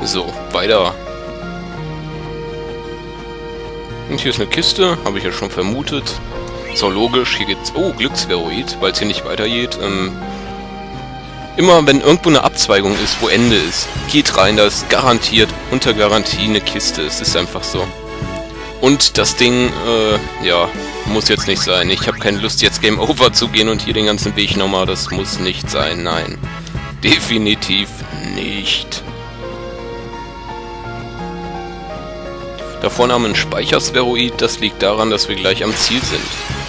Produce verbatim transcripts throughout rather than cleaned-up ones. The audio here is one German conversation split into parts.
So, weiter. Und hier ist eine Kiste, habe ich ja schon vermutet. Ist auch logisch, hier geht's... Oh, Glücksspheroid, weil es hier nicht weitergeht. Ähm, immer wenn irgendwo eine Abzweigung ist, wo Ende ist, geht rein, da ist garantiert, unter Garantie eine Kiste. Es ist einfach so. Und das Ding, äh, ja, muss jetzt nicht sein. Ich habe keine Lust, jetzt Game Over zu gehen und hier den ganzen Weg nochmal. Das muss nicht sein, nein. Definitiv nicht. Da vorne haben wir einen Speicherspheroid, das liegt daran, dass wir gleich am Ziel sind.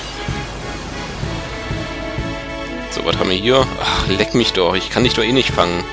So, was haben wir hier? Ach, leck mich doch, ich kann dich doch eh nicht fangen.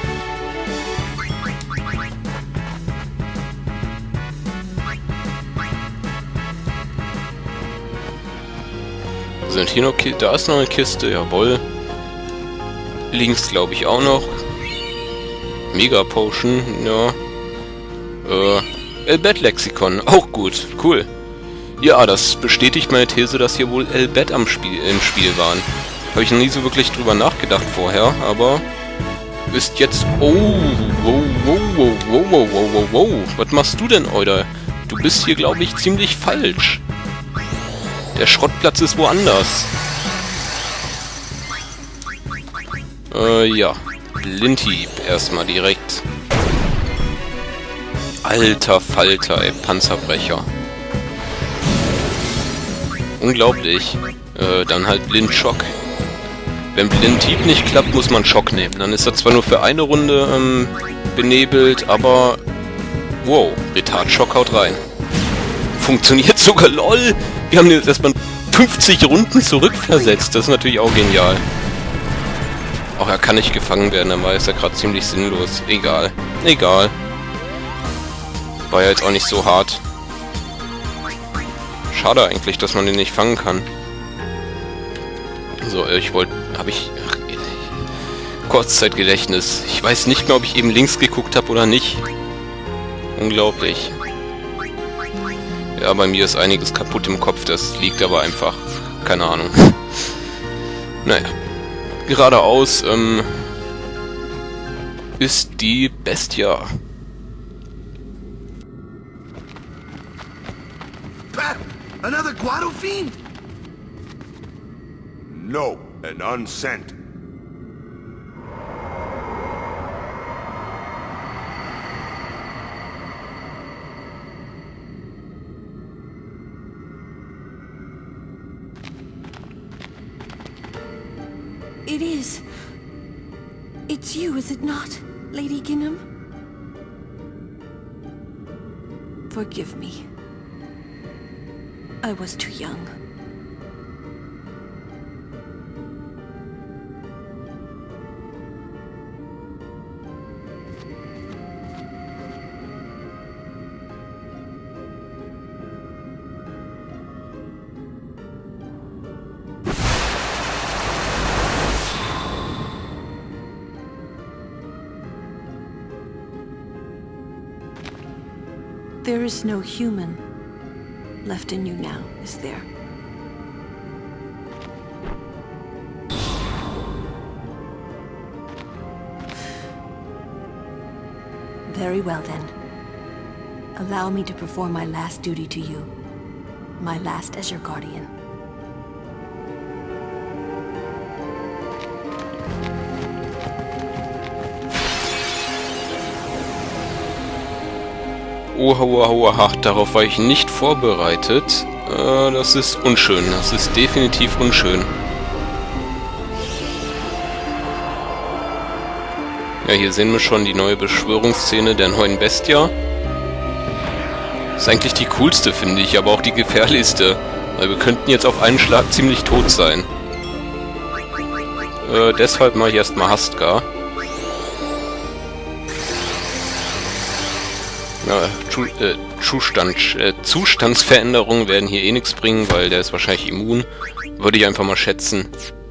Sind hier noch Ki- da ist noch eine Kiste, jawohl. Links glaube ich auch noch. Mega Potion, ja. Äh, Elbet-Lexikon, auch gut, cool. Ja, das bestätigt meine These, dass hier wohl Elbet am Spiel, im Spiel waren. Habe ich noch nie so wirklich drüber nachgedacht vorher, aber ist jetzt... Oh, wow, wow, wow, wow, wow, wow, wow, wow. Was machst du denn, Euder? Du bist hier, glaube ich, ziemlich falsch. Der Schrottplatz ist woanders. Äh, ja. Blindhieb erstmal direkt. Alter Falter, ey. Panzerbrecher. Unglaublich. Äh, dann halt Blindschock. Wenn Blindhieb nicht klappt, muss man Schock nehmen. Dann ist er zwar nur für eine Runde ähm, benebelt, aber... Wow, Retardschock haut rein. Funktioniert sogar, lol! Wir haben jetzt erstmal fünfzig Runden zurückversetzt. Das ist natürlich auch genial. Auch er kann nicht gefangen werden, dann war es ja gerade ziemlich sinnlos. Egal. Egal. War ja jetzt auch nicht so hart. Schade eigentlich, dass man den nicht fangen kann. So, ich wollte... Habe ich... Ach, Kurzzeitgedächtnis. Ich weiß nicht mehr, ob ich eben links geguckt habe oder nicht. Unglaublich. Ja, bei mir ist einiges kaputt im Kopf. Das liegt aber einfach... Keine Ahnung. Naja. Geradeaus, ähm... ist die Bestia. Another Guado fiend? No, an unsent. It is. It's you, is it not, Lady Ginham? Forgive me. I was too young. There is no human left in you now, is there? Very well then. Allow me to perform my last duty to you. My last as your guardian. Oha, oha, oha, darauf war ich nicht vorbereitet. Äh, das ist unschön. Das ist definitiv unschön. Ja, hier sehen wir schon die neue Beschwörungsszene der neuen Bestia. Ist eigentlich die coolste, finde ich, aber auch die gefährlichste. Weil wir könnten jetzt auf einen Schlag ziemlich tot sein. Äh, deshalb mache ich erstmal Hastka. Ja, Zu äh, Zustand, äh, Zustandsveränderungen werden hier eh nichts bringen, weil der ist wahrscheinlich immun. Würde ich einfach mal schätzen.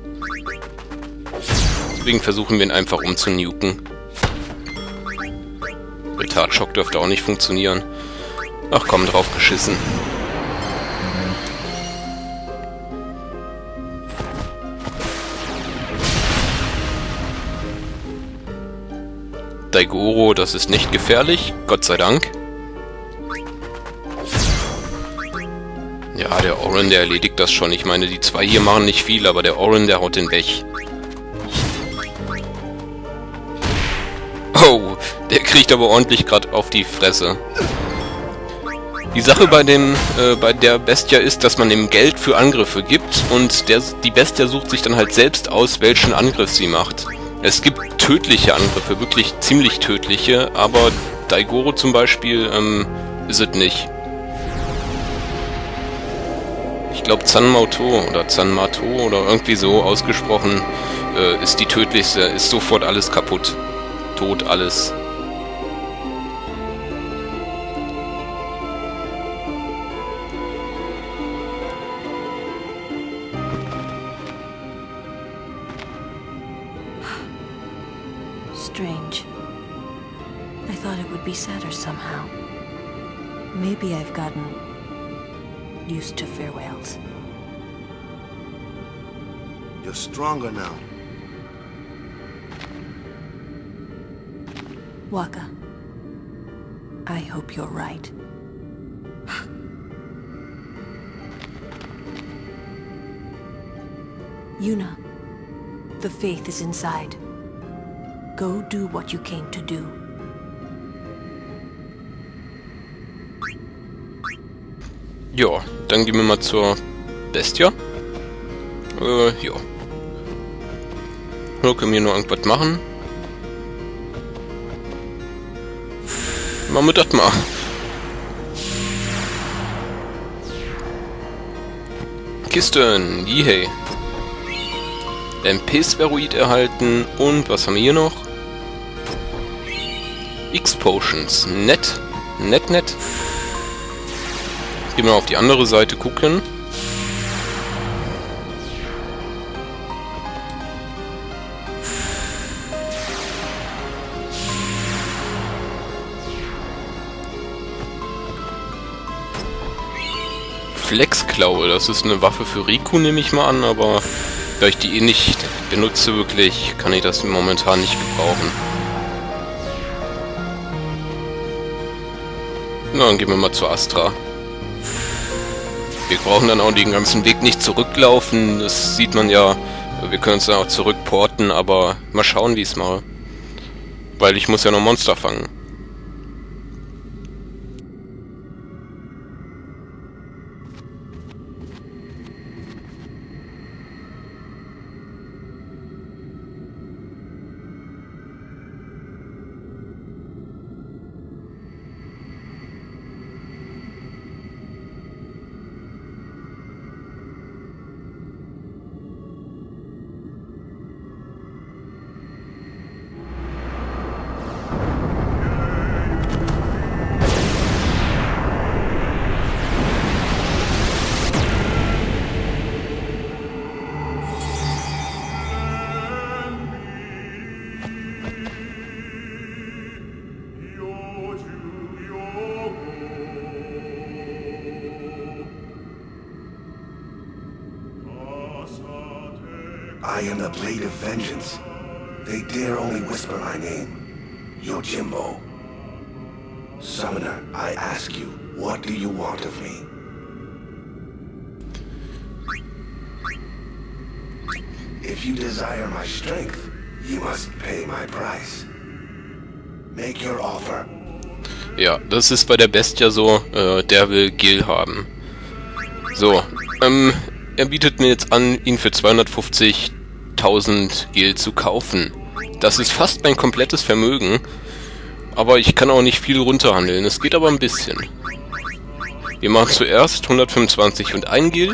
Deswegen versuchen wir ihn einfach umzunuken. Retardschock dürfte auch nicht funktionieren. Ach komm, drauf geschissen. Daigoro, das ist nicht gefährlich, Gott sei Dank. Ja, der Orin, der erledigt das schon. Ich meine, die zwei hier machen nicht viel, aber der Orin, der haut den weg. Oh, der kriegt aber ordentlich gerade auf die Fresse. Die Sache bei dem, äh, bei der Bestia ist, dass man ihm Geld für Angriffe gibt und der, die Bestia sucht sich dann halt selbst aus, welchen Angriff sie macht. Es gibt tödliche Angriffe, wirklich ziemlich tödliche, aber Daigoro zum Beispiel ähm, ist es nicht. Ich glaube Zanmato oder Zanmato oder irgendwie so ausgesprochen äh, ist die tödlichste, ist sofort alles kaputt. Tot alles. Strange. I thought it would be sadder somehow. Maybe I've gotten used to farewells. You're stronger now. Waka, I hope you're right. Yuna, the faith is inside. Go do what you came to do. Ja, dann gehen wir mal zur Bestia. Äh, ja. Nur können wir noch irgendwas machen. Machen wir das mal. Kisten, yay. M P-Spheroid erhalten und was haben wir hier noch? X-Potions, nett, nett, nett. Gehen wir auf die andere Seite gucken. Flexklaue, das ist eine Waffe für Riku, nehme ich mal an, aber da ich die eh nicht benutze wirklich, kann ich das momentan nicht gebrauchen. Na, dann gehen wir mal zur Astra. Wir brauchen dann auch den ganzen Weg nicht zurücklaufen, das sieht man ja. Wir können uns dann auch zurückporten, aber mal schauen, wie ich es mache. Weil ich muss ja noch Monster fangen. I am the Blade of Vengeance. They dare only whisper my name. Yojimbo. Summoner, I ask you, what do you want of me? If you desire my strength, you must pay my price. Make your offer. Ja, das ist bei der Bestia so, äh, der will Gil haben. So, ähm, er bietet mir jetzt an, ihn für zweihundertfünfzigtausend Gil zu kaufen. Das ist fast mein komplettes Vermögen, aber ich kann auch nicht viel runterhandeln. Es geht aber ein bisschen. Wir machen zuerst hundertfünfundzwanzig und ein Gil.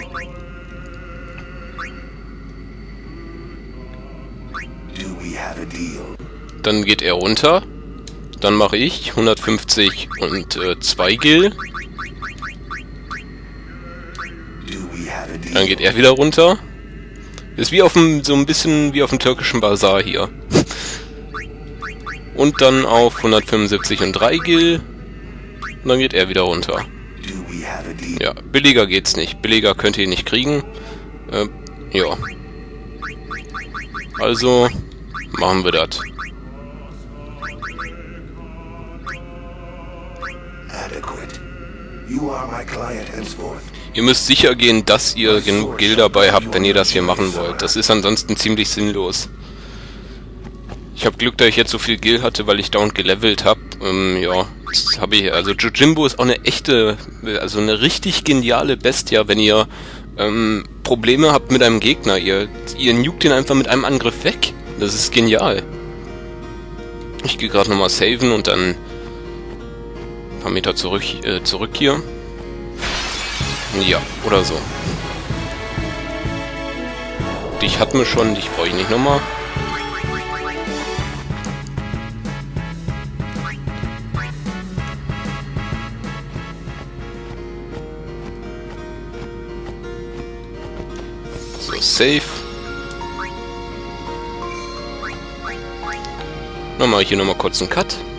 Dann geht er runter. Dann mache ich hundertfünfzig und äh, zwei Gil. Dann geht er wieder runter. Ist wie auf dem, so ein bisschen wie auf dem türkischen Bazar hier. Und dann auf hundertfünfundsiebzig und drei Gil. Und dann geht er wieder runter. Ja, billiger geht's nicht. Billiger könnt ihr nicht kriegen. Äh, ja. Also machen wir das. adequate. You are my client henceforth. Ihr müsst sicher gehen, dass ihr genug Gil dabei habt, wenn ihr das hier machen wollt. Das ist ansonsten ziemlich sinnlos. Ich habe Glück, dass ich jetzt so viel Gil hatte, weil ich dauernd gelevelt habe. Ähm, ja, das habe ich. Also Yojimbo ist auch eine echte, also eine richtig geniale Bestia, wenn ihr ähm, Probleme habt mit einem Gegner. Ihr, ihr nukt ihn einfach mit einem Angriff weg. Das ist genial. Ich gehe gerade nochmal saven und dann ein paar Meter zurück, äh, zurück hier. Ja, oder so. Dich hatten wir schon, dich brauche ich nicht nochmal. So, safe. Dann mache ich hier nochmal kurz einen Cut.